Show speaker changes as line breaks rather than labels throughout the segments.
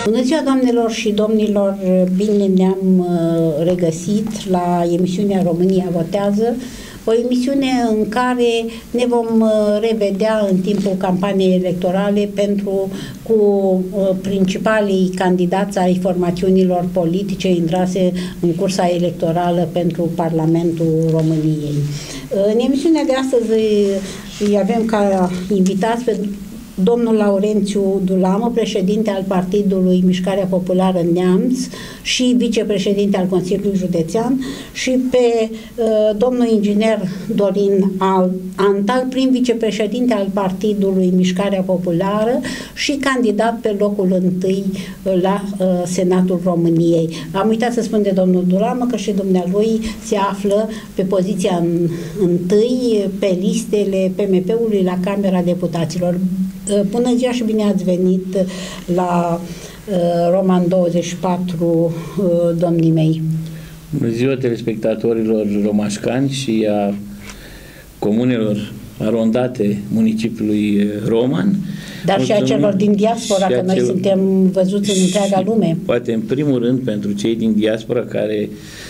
Bună ziua, doamnelor și domnilor! Bine ne-am regăsit la emisiunea România Votează, o emisiune în care ne vom revedea în timpul campaniei electorale cu principalii candidați ai formațiunilor politice intrase în cursa electorală pentru Parlamentul României. În emisiunea de astăzi îi avem ca invitați pe domnul Laurențiu Dulamă, președinte al Partidului Mișcarea Populară Neamț și vicepreședinte al Consiliului Județean, și pe domnul inginer Dorin Antal, prim vicepreședinte al Partidului Mișcarea Populară și candidat pe locul întâi la Senatul României. Am uitat să spun de domnul Dulamă că și dumnealui se află pe poziția întâi pe listele PMP-ului la Camera Deputaților. Bună ziua și bine ați venit la Roman 24, domnii mei.
Bună ziua telespectatorilor romașcani și a comunelor arondate municipiului Roman.
Dar mulțumim, și a celor din diaspora, că noi suntem văzuți în întreaga lume.
Poate în primul rând pentru cei din diaspora care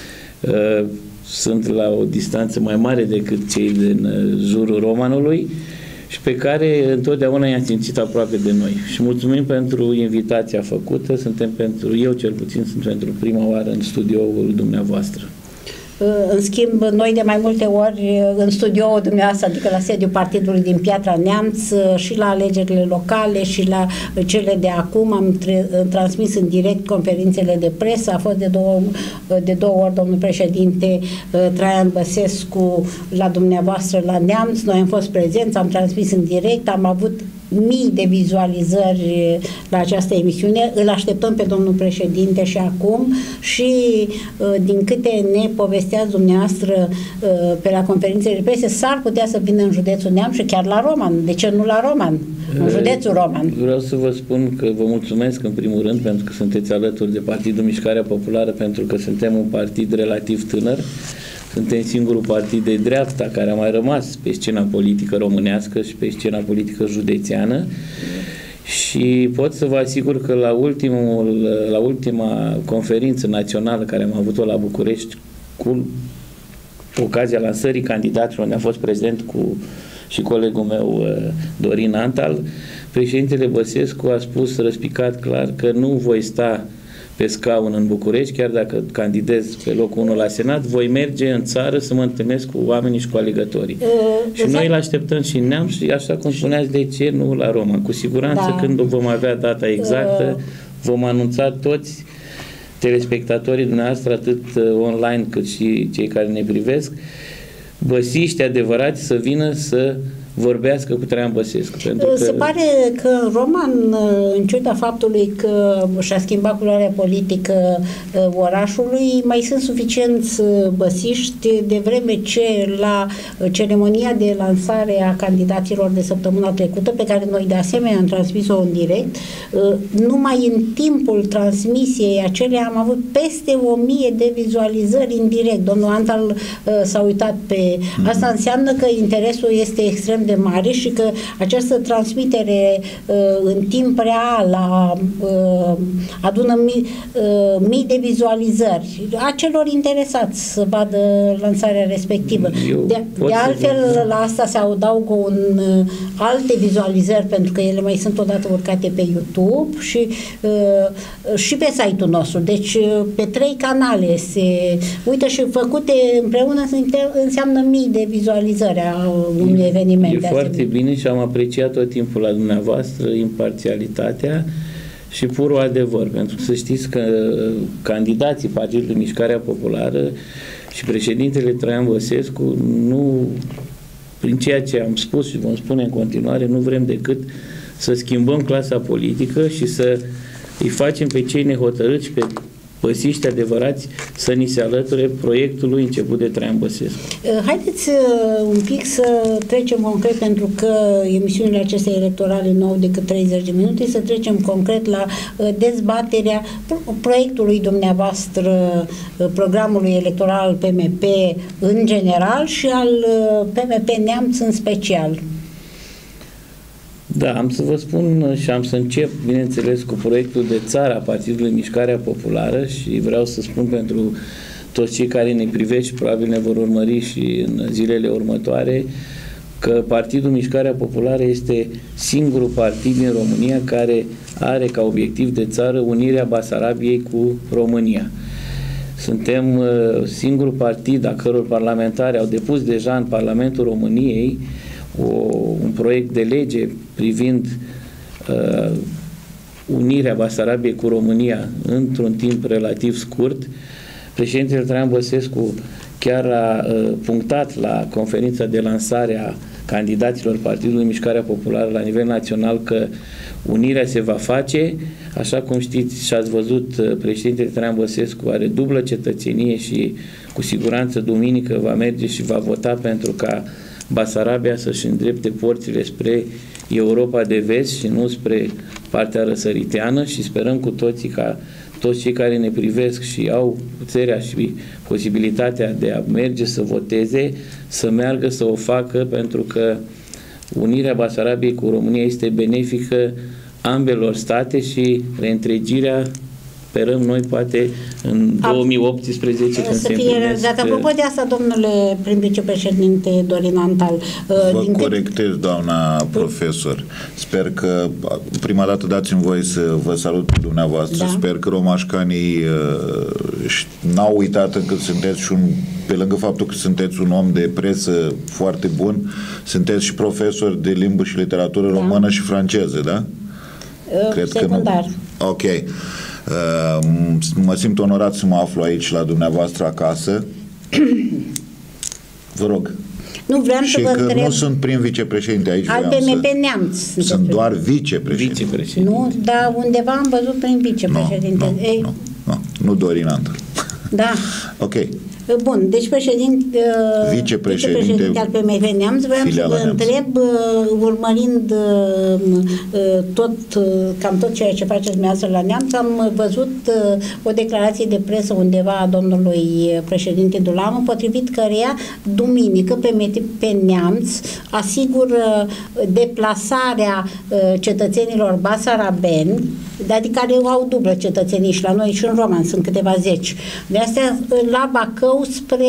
sunt la o distanță mai mare decât cei din jurul Romanului și pe care întotdeauna i-am simțit aproape de noi. Și mulțumim pentru invitația făcută. Eu cel puțin sunt pentru prima oară în studioul dumneavoastră.
În schimb, noi de mai multe ori în studioul dumneavoastră, adică la sediul partidului din Piatra Neamț, și la alegerile locale și la cele de acum, am transmis în direct conferințele de presă. A fost de două ori domnul președinte Traian Băsescu la dumneavoastră la Neamț. Noi am fost prezenți, am transmis în direct, am avut mii de vizualizări la această emisiune. Îl așteptăm pe domnul președinte și acum și din câte ne povesteați dumneavoastră pe la conferințele de presă, s-ar putea să vină în județul Neamț și chiar la Roman. De ce nu la Roman? În județul Roman.
Vreau să vă spun că vă mulțumesc în primul rând pentru că sunteți alături de Partidul Mișcarea Populară, pentru că suntem un partid relativ tânăr. Suntem singurul partid de dreapta care a mai rămas pe scena politică românească și pe scena politică județeană și pot să vă asigur că la ultima conferință națională care am avut-o la București cu ocazia lansării candidaților, unde a fost prezent și colegul meu Dorin Antal, președintele Băsescu a spus răspicat clar că nu voi sta pe scaun în București, chiar dacă candidez pe locul 1 la Senat, voi merge în țară să mă întâlnesc cu oamenii și cu alegătorii. Și noi îl așteptăm și Neamț și așa cum spuneați, de ce nu la Roma? Cu siguranță când vom avea data exactă, vom anunța toți telespectatorii dumneavoastră, atât online cât și cei care ne privesc, băsiști adevărați să vină să vorbească cu Traian Băsescu.
Se pare că Roman, în ciuda faptului că și-a schimbat culoarea politică orașului, mai sunt suficienți băsiști, de vreme ce la ceremonia de lansare a candidaților de săptămâna trecută, pe care noi de asemenea am transmis-o în direct, numai în timpul transmisiei acelea am avut peste 1000 de vizualizări în direct. Domnul Antal s-a uitat pe asta, înseamnă că interesul este extrem de mare și că această transmitere în timp real adună mii de vizualizări a celor interesați să vadă lansarea respectivă. De altfel, la asta se adaugă alte vizualizări, pentru că ele mai sunt odată urcate pe YouTube și pe site-ul nostru. Deci pe 3 canale se uită și făcute împreună înseamnă mii de vizualizări a unui eveniment.
E foarte bine și am apreciat tot timpul la dumneavoastră imparțialitatea și purul adevăr, pentru că să știți că candidații Partidului Mișcarea Populară și președintele Traian Băsescu, nu, prin ceea ce am spus și vom spune în continuare, nu vrem decât să schimbăm clasa politică și să îi facem pe cei nehotărâți și pe băsiști adevărați să ni se alăture proiectului început de Traian Băsescu.
Haideți un pic să trecem concret, pentru că emisiunile acestea electorale nu au decât 30 de minute, să trecem concret la dezbaterea proiectului dumneavoastră, programului electoral al PMP în general și al PMP Neamț în special.
Da, am să vă spun și am să încep, bineînțeles, cu proiectul de țară a Partidului Mișcarea Populară și vreau să spun pentru toți cei care ne privesc și probabil ne vor urmări și în zilele următoare că Partidul Mișcarea Populară este singurul partid din România care are ca obiectiv de țară unirea Basarabiei cu România. Suntem singurul partid a căror parlamentari au depus deja în Parlamentul României un proiect de lege privind unirea Basarabiei cu România într-un timp relativ scurt. Președintele Traian Băsescu chiar a punctat la conferința de lansare a candidaților Partidului Mișcarea Populară la nivel național că unirea se va face. Așa cum știți și ați văzut, președintele Traian Băsescu are dublă cetățenie și cu siguranță duminică va merge și va vota pentru ca Basarabia să-și îndrepte porțile spre Europa de Vest și nu spre partea răsăriteană și sperăm cu toții ca toți cei care ne privesc și au puterea și posibilitatea de a merge să voteze, să meargă să o facă, pentru că unirea Basarabiei cu România este benefică ambelor state și reîntregirea sperăm noi poate în 2018 când se împlinesc.
Apropo de asta, domnule prim vicepreședinte Dorin Antal,
vă corectez, doamna profesor. Sper că prima dată dați-mi voie să vă salut pe dumneavoastră. Da. Sper că romașcanii n-au uitat încât sunteți și pe lângă faptul că sunteți un om de presă foarte bun, sunteți și profesor de limbă și literatură română și franceză, da?
Cred secundar.
Că nu. Ok. Mă simt onorat să mă aflu aici la dumneavoastră acasă. Vă rog.
Nu vreau
și
să vă
că
întreb.
Nu sunt prim vicepreședinte aici.
Al PMP Neamț.
Sunt doar vicepreședinte.
Nu, dar undeva am văzut prim vicepreședinte.
Nu Dorin Antal.
Da.
Ok.
Bun, deci vicepreședinte al PMP Neamț, vreau să vă întreb, urmărind cam tot ceea ce faceți dumneavoastră la Neamț, am văzut o declarație de presă undeva a domnului președinte Dulamă, potrivit căreia duminică PMP Neamț asigură deplasarea cetățenilor basarabeni, adică care au dublă cetățenii și la noi și în Roman sunt câteva zeci. De astea la Bacău spre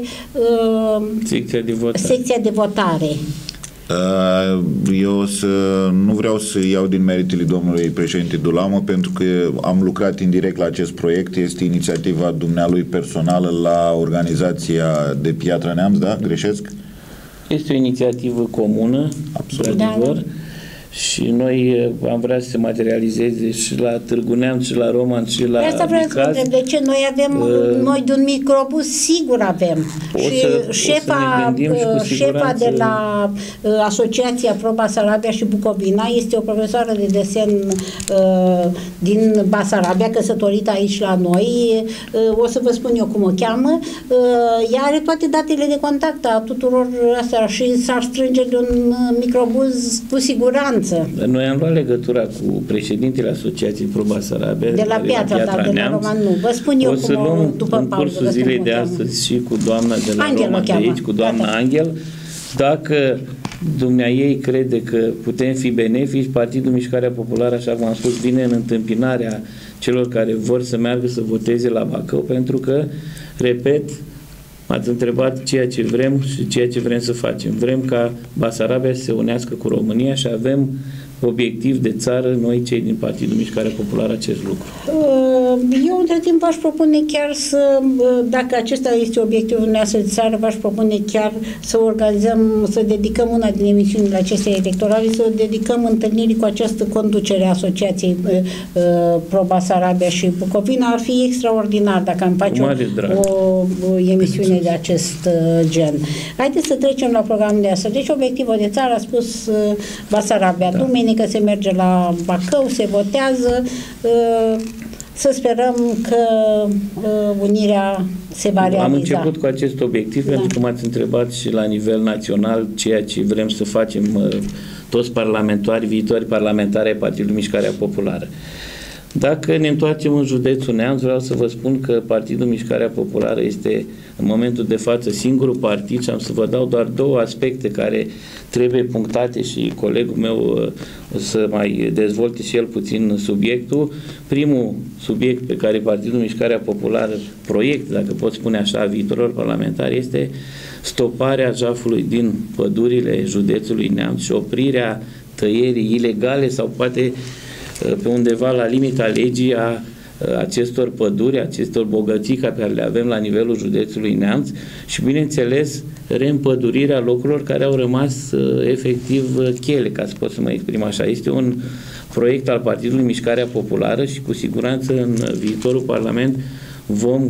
secția de votare.
Eu nu vreau să iau din meritele domnului președinte Dulamă, pentru că am lucrat indirect la acest proiect. Este inițiativa dumnealui personală la organizația de Piatra Neamț, da? Greșesc?
Este o inițiativă comună, absolut. Da. Și noi am vrea să se materializeze și la Târgu Neamț, și la Roman, și la
asta vreau să întreb, de ce noi avem, noi de un microbus sigur avem. Și șefa de la Asociația Pro Basarabia și Bucovina este o profesoară de desen din Basarabia, căsătorită aici la noi. O să vă spun eu cum o cheamă. Ea are toate datele de contact a tuturor astea și s-ar strânge de un microbuz cu siguranță.
Noi am luat legătura cu președintele Asociației Pro Basarabia
de la Piatra Neamț. Roman nu. Vă spun eu
o să luăm
după
în cursul zilei de astăzi și cu doamna de la
Angel,
Roman de aici, cu doamna Angel, dacă dumneaei crede că putem fi benefici. Partidul Mișcarea Populară, așa cum am spus, vine în întâmpinarea celor care vor să meargă să voteze la Bacău, pentru că, repet, m-ați întrebat ceea ce vrem și ceea ce vrem să facem. Vrem ca Basarabia să se unească cu România și avem obiectiv de țară, noi cei din Partidul Mișcarea Populară, acest lucru.
Eu între timp v-aș propune chiar să, dacă acesta este obiectivul nostru de țară, v-aș propune chiar să organizăm, să dedicăm una din emisiunile acestei electorale, să dedicăm întâlnirii cu această conducere a Asociației Pro Basarabia și Bucovina. Ar fi extraordinar dacă am face o emisiune de acest gen. Haideți să trecem la programul de astăzi. Deci obiectivul de țară a spus Basarabia. Da. Duminică se merge la Bacău, se votează. Să sperăm că unirea se va realiza.
Am început cu acest obiectiv pentru că m-ați întrebat și la nivel național ceea ce vrem să facem toți parlamentari, viitori parlamentari ai Partidului Mișcarea Populară. Dacă ne întoarcem în județul Neamț, vreau să vă spun că Partidul Mișcarea Populară este în momentul de față singurul partid și am să vă dau doar două aspecte care trebuie punctate și colegul meu o să mai dezvolte și el puțin subiectul. Primul subiect pe care Partidul Mișcarea Populară, proiect, dacă pot spune așa, viitorilor parlamentari, este stoparea jafului din pădurile județului Neamț și oprirea tăierii ilegale sau poate pe undeva la limita legii a acestor păduri, acestor bogății pe care le avem la nivelul județului Neamț și, bineînțeles, reîmpădurirea locurilor care au rămas efectiv chele, ca să pot să mă exprim așa. Este un proiect al Partidului Mișcarea Populară și cu siguranță în viitorul Parlament vom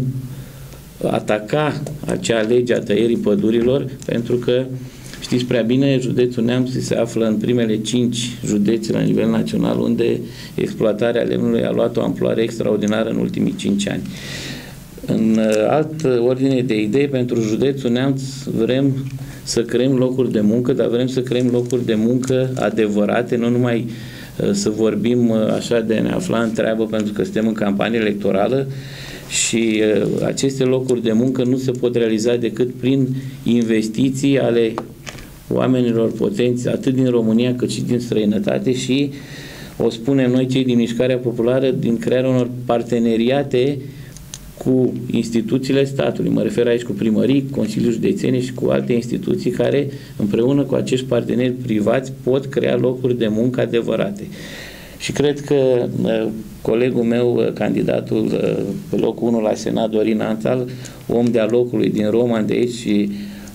ataca acea lege a tăierii pădurilor, pentru că știți prea bine, județul Neamț se află în primele 5 județe la nivel național unde exploatarea lemnului a luat o amploare extraordinară în ultimii 5 ani. În altă ordine de idei, pentru județul Neamț vrem să creăm locuri de muncă, dar vrem să creăm locuri de muncă adevărate, nu numai să vorbim așa de ne afla în treabă pentru că suntem în campanie electorală, și aceste locuri de muncă nu se pot realiza decât prin investiții ale oamenilor potenți, atât din România cât și din străinătate și, o spunem noi cei din Mișcarea Populară, din crearea unor parteneriate cu instituțiile statului. Mă refer aici cu primării, Consiliul Județene și cu alte instituții care, împreună cu acești parteneri privați, pot crea locuri de muncă adevărate. Și cred că colegul meu, candidatul pe locul 1 la Senat, Dorin Antal, om de-a locului din Roman de aici și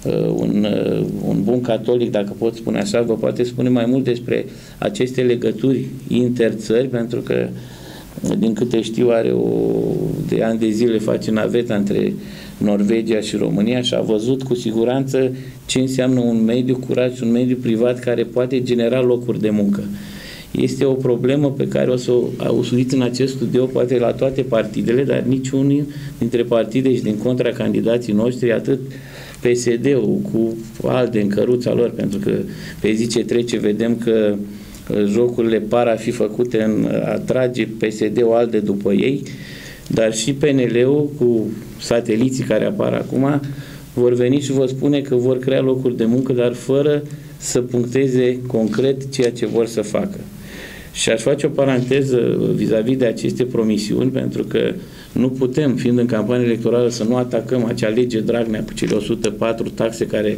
un bun catolic, dacă pot spune așa, vă poate spune mai mult despre aceste legături interțări, pentru că, din câte știu, de ani de zile face naveta între Norvegia și România și a văzut cu siguranță ce înseamnă un mediu curat și un mediu privat care poate genera locuri de muncă. Este o problemă pe care o să o auziți în acest studio, poate la toate partidele, dar niciunul dintre partide și din contra candidații noștri, atât PSD-ul cu ALDE în căruța lor, pentru că pe zi ce trece vedem că jocurile par a fi făcute în a trage PSD-ul ALDE după ei, dar și PNL-ul cu sateliții care apar acum vor veni și vor spune că vor crea locuri de muncă, dar fără să puncteze concret ceea ce vor să facă. Și aș face o paranteză vis-a-vis de aceste promisiuni, pentru că nu putem, fiind în campanie electorală, să nu atacăm acea lege Dragnea cu cele 104 taxe care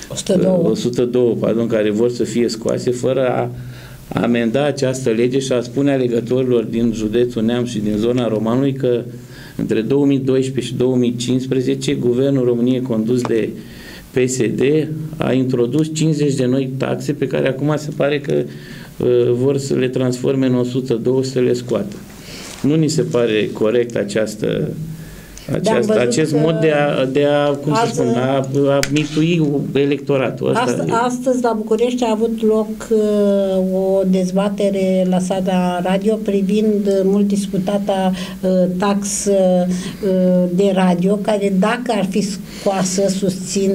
102, care vor să fie scoase, fără a amenda această lege și a spune alegătorilor din județul Neamț și din zona Romanului că între 2012 și 2015 Guvernul României condus de PSD a introdus 50 de noi taxe pe care acum se pare că vor să le transforme în 102, să le scoată. Nu ni se pare corect acest mod de a cum să spun, a mitui electoratul.
Astăzi la București a avut loc o dezbatere la sala radio privind mult discutata taxă de radio, care dacă ar fi scoasă, susțin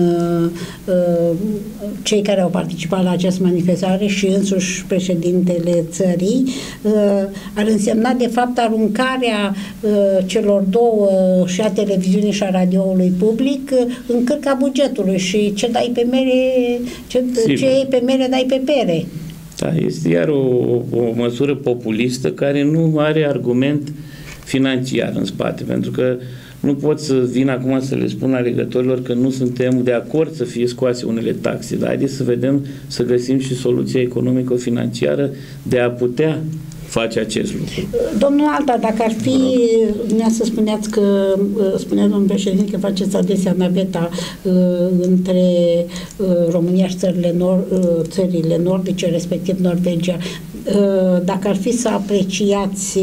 cei care au participat la această manifestare și însuși președintele țării, ar însemna de fapt aruncarea celor două, și a televiziunii și a radioului public, în cârca bugetului și ce dai pe mere, ce iei pe mere, dai pe pere.
Da, este iar o măsură populistă care nu are argument financiar în spate, pentru că nu pot să vin acum să le spun alegătorilor că nu suntem de acord să fie scoase unele taxe, dar haideți să vedem, să găsim și soluția economico-financiară de a putea face acest lucru.
Domnul Alta, dacă ar fi, să spuneați că, spunea domnul președinte că faceți adesea naveta între România și țările nordice, respectiv Norvegia, dacă ar fi să apreciați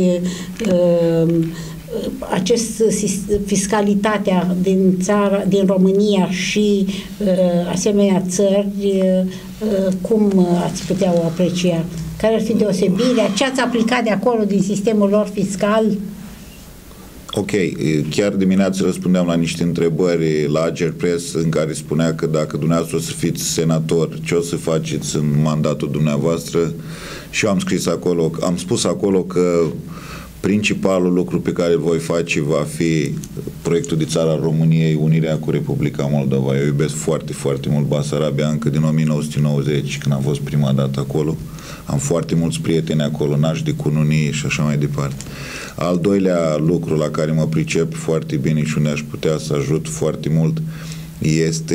fiscalitatea din România și asemenea țări, cum ați putea o aprecia? Care ar fi deosebirea? Ce ați aplicat de acolo din sistemul lor fiscal?
Ok, chiar dimineața răspundeam la niște întrebări la Ager Press în care spunea că dacă dumneavoastră o să fiți senator, ce o să faceți în mandatul dumneavoastră? Și eu am scris acolo, am spus acolo că Principalul lucru pe care îl voi face va fi proiectul de țară al României, unirea cu Republica Moldova. Eu iubesc foarte, foarte mult Basarabia încă din 1990, când am fost prima dată acolo. Am foarte mulți prieteni acolo, nași de cununii și așa mai departe. Al doilea lucru la care mă pricep foarte bine și unde aș putea să ajut foarte mult este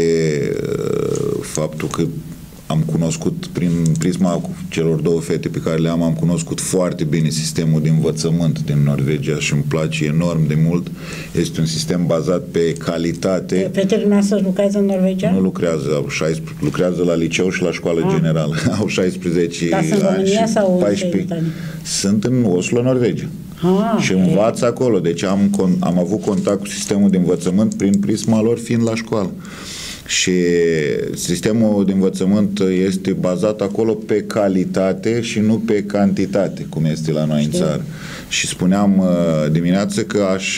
faptul că am cunoscut, prin prisma celor două fete pe care le-am, am cunoscut foarte bine sistemul de învățământ din Norvegia și îmi place enorm de mult. Este un sistem bazat pe calitate.
Fetele noastre lucrează în Norvegia?
Nu lucrează, lucrează la liceu și la școală generală. Au 16 ani.
Dar sunt în România sau
14. Sunt în Oslo, Norvegia. Și învață acolo. Deci am avut contact cu sistemul de învățământ prin prisma lor fiind la școală. Și sistemul de învățământ este bazat acolo pe calitate și nu pe cantitate, cum este la noi în țară. Și spuneam dimineață că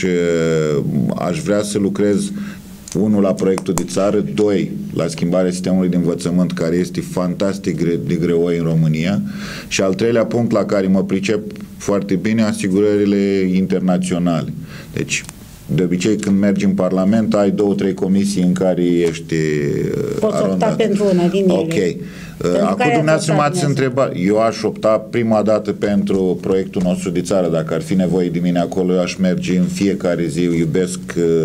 aș vrea să lucrez, 1, la proiectul de țară, 2, la schimbarea sistemului de învățământ, care este fantastic de greoi în România, și al treilea punct la care mă pricep foarte bine, asigurările internaționale. Deci, de obicei, când mergi în Parlament, ai 2-3 comisii în care ești
poți opta pentru una din ele.
Ok. Acum dumneavoastră m-ați întrebat. Eu aș opta prima dată pentru proiectul nostru de țară. Dacă ar fi nevoie de mine acolo, eu aș merge în fiecare zi. Eu iubesc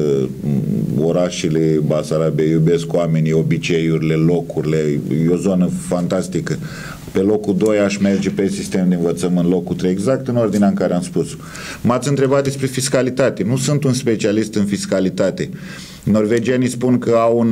orașele Basarabiei, iubesc oamenii, obiceiurile, locurile. E o zonă fantastică. Pe locul 2 aș merge pe sistem de învățământ, locul 3, exact în ordinea în care am spus. M-ați întrebat despre fiscalitate. Nu sunt un specialist în fiscalitate. Norvegienii spun că au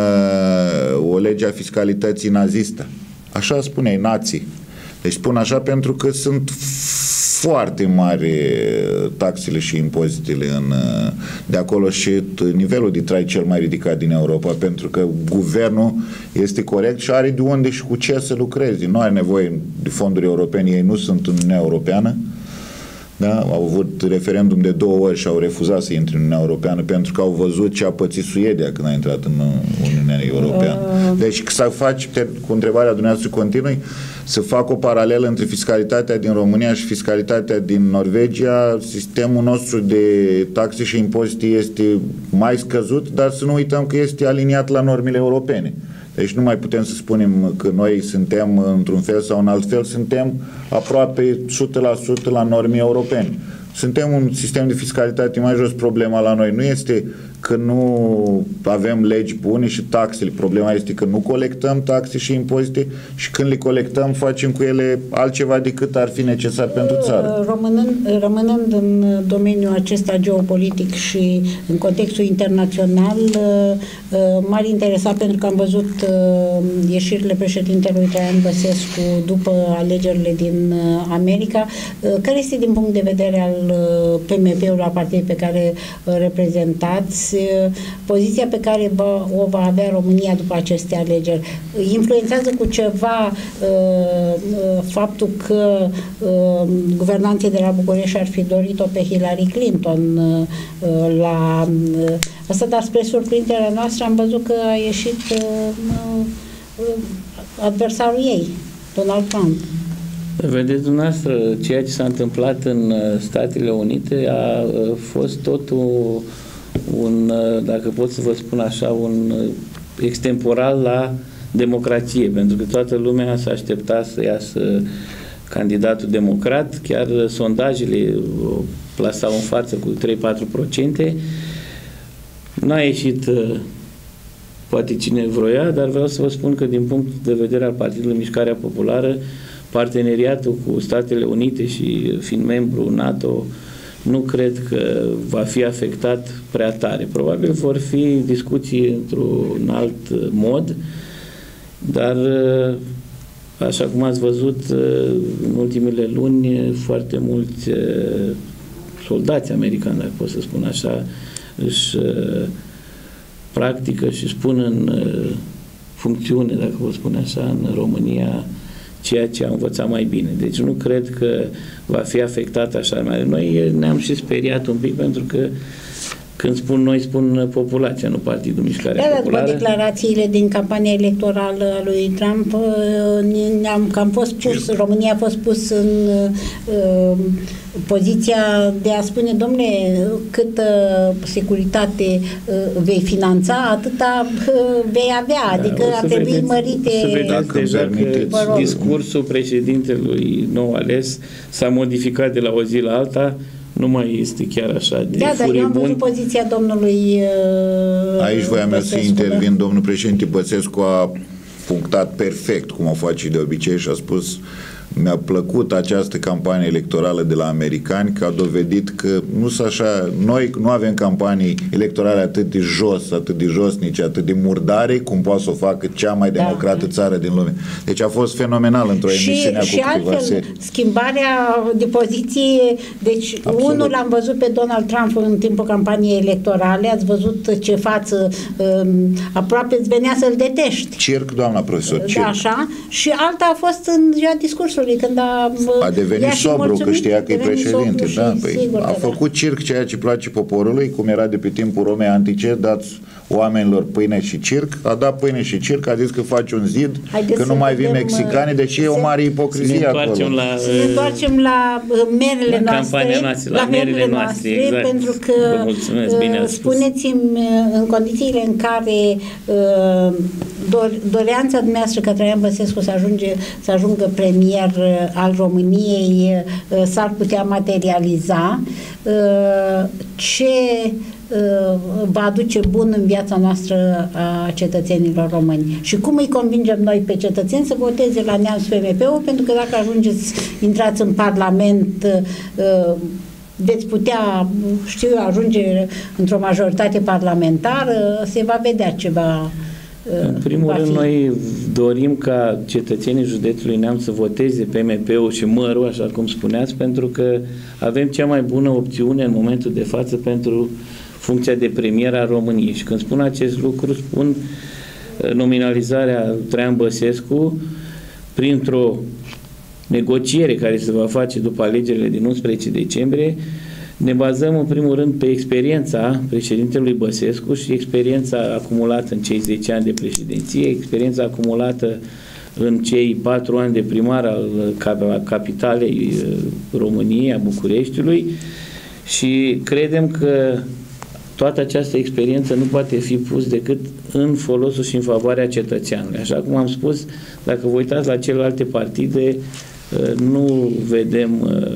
o lege a fiscalității nazistă. Așa spune, nații. Deci spun așa pentru că sunt foarte mari taxele și impozitele de acolo și nivelul de trai cel mai ridicat din Europa, pentru că guvernul este corect și are de unde și cu ce să lucreze. Nu are nevoie de fonduri europene, ei nu sunt în Uniunea Europeană. Da? Au avut referendum de 2 ori și au refuzat să intre în Uniunea Europeană pentru că au văzut ce a pățit Suedia când a intrat în Uniunea Europeană. Deci să faci, cu întrebarea dumneavoastră continui, să fac o paralelă între fiscalitatea din România și fiscalitatea din Norvegia. Sistemul nostru de taxe și impozite este mai scăzut, dar să nu uităm că este aliniat la normele europene. Deci nu mai putem să spunem că noi suntem într-un fel sau în alt fel, suntem aproape 100% la norme europene. Suntem un sistem de fiscalitate mai jos. Problema la noi nu este că nu avem legi bune și taxele. Problema este că nu colectăm taxe și impozite și când le colectăm facem cu ele altceva decât ar fi necesar pentru țară.
Rămânând în domeniul acesta geopolitic și în contextul internațional, m-ar interesa, pentru că am văzut ieșirile președintelui Traian Băsescu după alegerile din America, care este din punct de vedere al PMP-ului, al partidului pe care reprezentați, poziția pe care o va avea România după aceste alegeri? Influențează cu ceva faptul că guvernanții de la București ar fi dorit-o pe Hillary Clinton la asta, dar spre surprinderea noastră am văzut că a ieșit adversarul ei, Donald Trump.
Vedeți dumneavoastră, ceea ce s-a întâmplat în Statele Unite a fost totul dacă pot să vă spun așa, un extemporal la democrație, pentru că toată lumea s-a așteptat să iasă candidatul democrat, chiar sondajele plasau în față cu 3-4%. N-a ieșit poate cine vroia, dar vreau să vă spun că din punct de vedere al Partidului Mișcarea Populară, parteneriatul cu Statele Unite și fiind membru NATO, nu cred că va fi afectat prea tare. Probabil vor fi discuții într-un alt mod, dar așa cum ați văzut în ultimele luni, foarte mulți soldați americani, dacă pot să spun așa, își practică și își pun în funcțiune, dacă pot spune așa, în România ceea ce am învățat mai bine. Deci nu cred că va fi afectat așa mai. Noi ne-am și speriat un pic pentru că Când spun noi, spun populația, nu Partidul Mișcarea Populară.
După declarațiile din campania electorală a lui Trump, am fost pus, România a fost pus în poziția de a spune, domnule, câtă securitate vei finanța, atâta vei avea, adică ar trebui mărite.
Să vedeți deja că discursul președintelui nou ales s-a modificat de la o zi la alta, nu mai este chiar așa de
furibund. Dar eu am văzut poziția domnului
Aici voiam să intervin, domnul președinte Băsescu a punctat perfect, cum o face de obicei, și a spus: mi-a plăcut această campanie electorală de la americani, că a dovedit că nu sunt așa, noi nu avem campanii electorale atât de jos, atât de josnice, atât de murdare, cum poate să o facă cea mai democrată țară din lume. Deci a fost fenomenal într-o emisiune cu câteva serii.
Schimbarea de poziție, deci absolut. Unul l-am văzut pe Donald Trump în timpul campaniei electorale, ați văzut ce față, aproape îți venea să-l detești.
Circ, doamna profesor, circ.
Așa, și alta a fost în ziua discursului, când a
devenit sobru, că știa că e președinte. Da, a făcut circ, ceea ce place poporului, cum era de pe timpul Romei antice, dați oamenilor pâine și circ, a dat pâine și circ, a zis că face un zid, că nu mai vin mexicani, deci e o mare ipocrizie acolo.
Să ne întoarcem la merele noastre,
la merele noastre, exact.
Pentru că spuneți-mi, în condițiile în care doreanța dumneavoastră că Traian Băsescu să ajungă premier al României s-ar putea materializa, ce va aduce bun în viața noastră a cetățenilor români și cum îi convingem noi pe cetățeni să voteze la Neamț PMP-ul, pentru că dacă intrați în Parlament, veți putea, știu eu, ajunge într-o majoritate parlamentară, se va vedea ce va.
În primul rând, noi dorim ca cetățenii județului Neamț să voteze PMP-ul și Mărul, așa cum spuneați, pentru că avem cea mai bună opțiune în momentul de față pentru funcția de premier a României. Și când spun acest lucru, spun nominalizarea Traian Băsescu printr-o negociere care se va face după alegerile din 11 decembrie. Ne bazăm în primul rând pe experiența președintelui Băsescu și experiența acumulată în cei 10 ani de președinție, experiența acumulată în cei 4 ani de primar al capitalei României, a Bucureștiului, și credem că toată această experiență nu poate fi pus decât în folosul și în favoarea cetățeanului. Așa cum am spus, dacă vă uitați la celelalte partide, nu vedem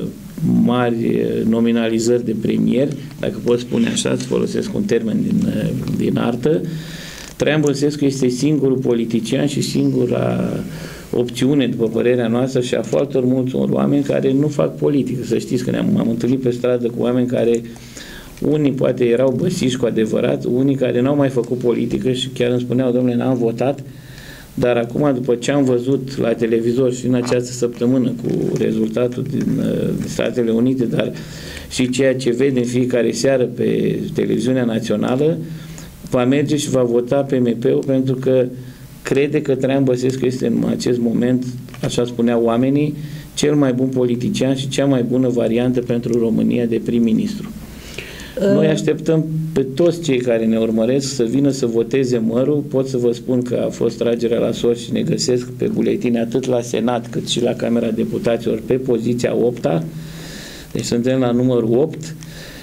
mari nominalizări de premier, dacă pot spune așa, îți folosesc un termen din artă. Traian Băsescu este singurul politician și singura opțiune, după părerea noastră, și a foarte mulți oameni care nu fac politică. Să știți că m-am întâlnit pe stradă cu oameni care, unii poate erau băsiși cu adevărat, unii care n-au mai făcut politică și chiar îmi spuneau: domnule, n-am votat, dar acum, după ce am văzut la televizor și în această săptămână cu rezultatul din Statele Unite, dar și ceea ce vede în fiecare seară pe televiziunea națională, va merge și va vota PMP-ul, pentru că crede că Traian Băsescu este în acest moment, așa spuneau oamenii, cel mai bun politician și cea mai bună variantă pentru România de prim-ministru. Noi așteptăm pe toți cei care ne urmăresc să vină să voteze Mărul. Pot să vă spun că a fost tragerea la sort și ne găsesc pe buletine atât la Senat cât și la Camera Deputaților pe poziția 8-a. Deci suntem la numărul 8.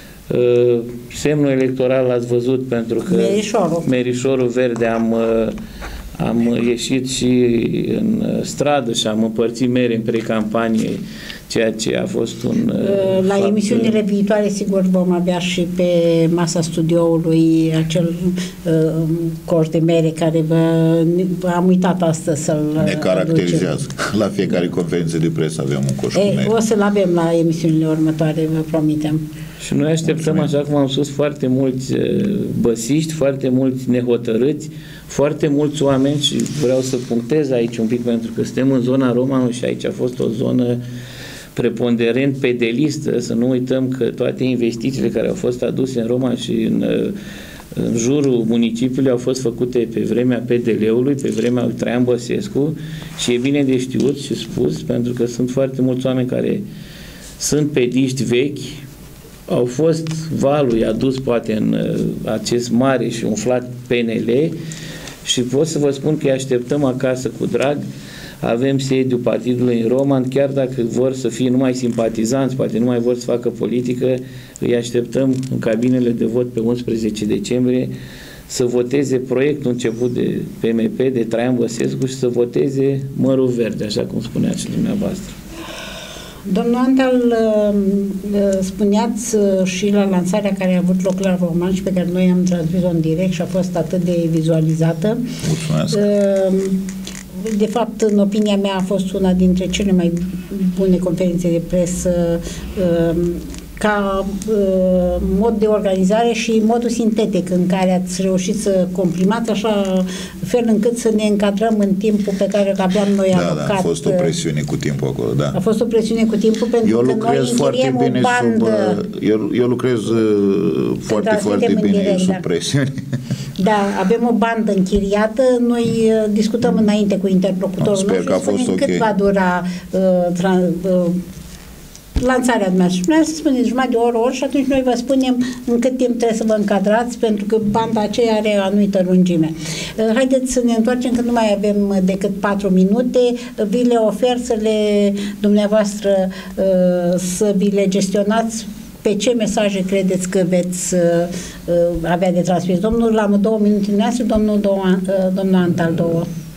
Semnul electoral l-ați văzut, pentru că Merișorul verde am ieșit și în stradă și am împărțit mere în pre-campanie, ceea ce a fost un
la emisiunile viitoare sigur vom avea și pe masa studioului acel coș de mere care am uitat astăzi să-l
ne caracterizează. La fiecare conferință de presă avem un coș cu mere.
O să-l avem la emisiunile următoare, vă promitem.
Și noi așteptăm, așa cum am spus, foarte mulți băsiști, foarte mulți nehotărâți, foarte mulți oameni, și vreau să punctez aici un pic, pentru că suntem în zona Romanului și aici a fost o zonă preponderent pedelistă. Să nu uităm că toate investițiile care au fost aduse în Roma și în jurul municipiului au fost făcute pe vremea PDL-ului, pe vremea lui Traian Băsescu, și e bine de știut și spus, pentru că sunt foarte mulți oameni care sunt pediști vechi, au fost valul adus poate în acest mare și umflat PNL și pot să vă spun că îi așteptăm acasă cu drag. Avem sediul partidului în Roman, chiar dacă vor să fie numai simpatizanți, poate nu mai vor să facă politică, îi așteptăm în cabinele de vot pe 11 decembrie să voteze proiectul început de PMP, de Traian Băsescu și să voteze mărul verde, așa cum spuneați dumneavoastră.
Domnul Antal, spuneați și la lansarea care a avut loc la Roman și pe care noi am transmis-o în direct și a fost atât de vizualizată.
Mulțumesc!
De fapt, în opinia mea, a fost una dintre cele mai bune conferințe de presă ca mod de organizare și modul sintetic în care ați reușit să comprimați așa fel încât să ne încadrăm în timpul pe care îl aveam noi alocat.
Da, a fost o presiune cu timpul acolo, da.
A fost o presiune cu timpul pentru că noi închiriem o bandă.
Eu lucrez foarte bine direct, sub presiune.
Da, avem o bandă închiriată, noi discutăm înainte cu interlocutorul nostru și spunem cât va dura lansarea dumneavoastră. Dumneavoastră spuneți jumătate de oră și atunci noi vă spunem în cât timp trebuie să vă încadrați, pentru că banda aceea are o anumită lungime. Haideți să ne întoarcem, că nu mai avem decât 4 minute. Vi le ofer să le dumneavoastră să vi le gestionați. Pe ce mesaje credeți că veți avea de transmis? Domnul, la 2 minute dumneavoastră, domnul Antal, 2.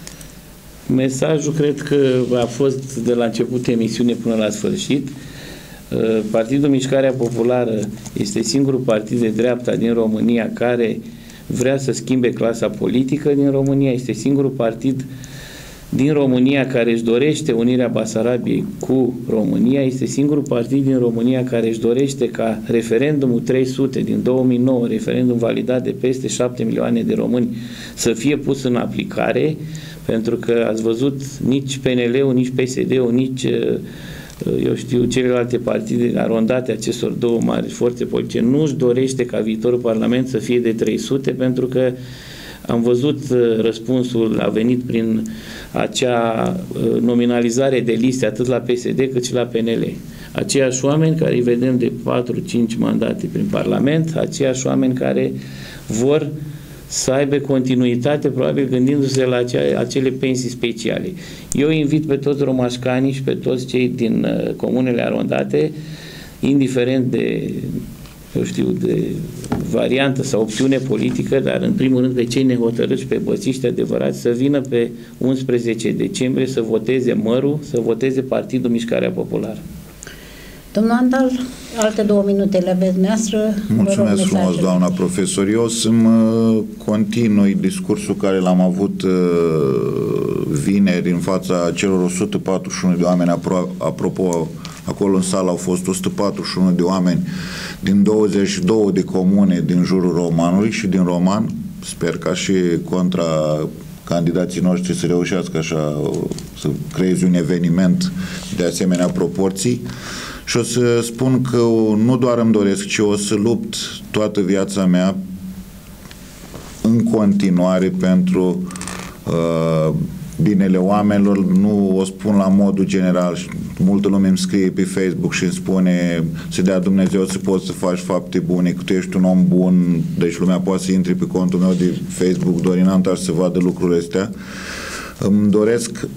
Mesajul cred că a fost de la început emisiune până la sfârșit. Partidul Mișcarea Populară este singurul partid de dreapta din România care vrea să schimbe clasa politică din România, este singurul partid din România care își dorește unirea Basarabiei cu România, este singurul partid din România care își dorește ca referendumul 300 din 2009, referendum validat de peste 7 milioane de români, să fie pus în aplicare, pentru că ați văzut nici PNL-ul, nici PSD-ul, nici celelalte partide arondate acestor două mari forțe politice nu își dorește ca viitorul Parlament să fie de 300, pentru că am văzut răspunsul a venit prin acea nominalizare de liste atât la PSD cât și la PNL. Aceiași oameni care îi vedem de 4-5 mandate prin Parlament, aceiași oameni care vor să aibă continuitate, probabil gândindu-se la acele pensii speciale. Eu invit pe toți romașcanii și pe toți cei din comunele arondate, indiferent de, de variantă sau opțiune politică, dar în primul rând pe cei nehotărâți, pe bățiști adevărați, să vină pe 11 decembrie să voteze mărul, să voteze Partidul Mișcarea Populară.
Domnul Antal, alte 2 minute le aveți noastră.
Mulțumesc frumos, doamna profesor. Eu să-mi continui discursul care l-am avut vineri în fața celor 141 de oameni. Apropo, acolo în sală au fost 141 de oameni din 22 de comune din jurul Romanului și din Roman. Sper ca și contra candidații noștri să reușească așa să creeze un eveniment de asemenea proporții. Și o să spun că nu doar îmi doresc, ci o să lupt toată viața mea în continuare pentru binele oamenilor. Nu o spun la modul general. Multă lume îmi scrie pe Facebook și îmi spune să dea Dumnezeu să poți să faci fapte bune, că tu ești un om bun, deci lumea poate să intre pe contul meu de Facebook Dorin Antal și să vadă lucrurile astea. Îmi doresc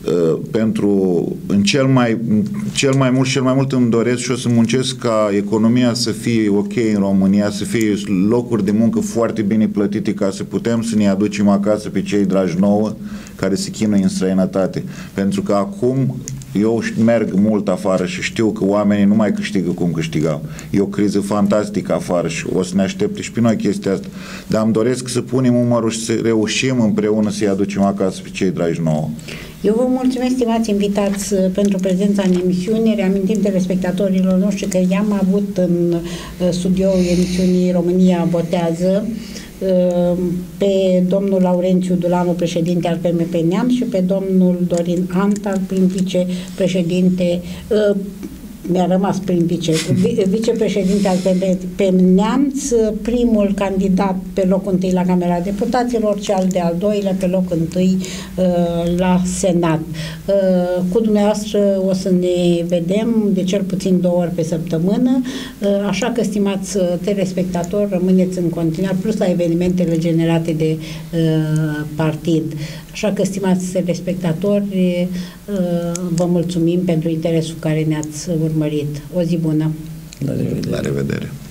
cel mai mult îmi doresc și o să muncesc ca economia să fie ok în România, să fie locuri de muncă foarte bine plătite ca să putem să ne aducem acasă pe cei dragi nouă care se chinuie în străinătate. Pentru că acum eu merg mult afară și știu că oamenii nu mai câștigă cum câștigau. E o criză fantastică afară și o să ne aștepte și pe noi chestia asta. Dar îmi doresc să punem umărul și să reușim împreună să-i aducem acasă pe cei dragi nouă.
Eu vă mulțumesc, stimați invitați, pentru prezența în emisiune. Reamintim telespectatorilor noștri că i-am avut în studioul emisiunii România Votează pe domnul Laurențiu Dulanu, președinte al PMP Neamț, și pe domnul Dorin Antal, prim vicepreședinte, mi-a rămas prin vicepreședinte al PMP Neamț, primul candidat pe locul întâi la Camera Deputaților, cel de-al doilea pe locul întâi la Senat. Cu dumneavoastră o să ne vedem de cel puțin 2 ori pe săptămână, așa că, stimați telespectatori, rămâneți în continuare, plus la evenimentele generate de partid. Așa că, stimați telespectatori, vă mulțumim pentru interesul care ne-ați urmărit. O zi bună!
La revedere!
La revedere!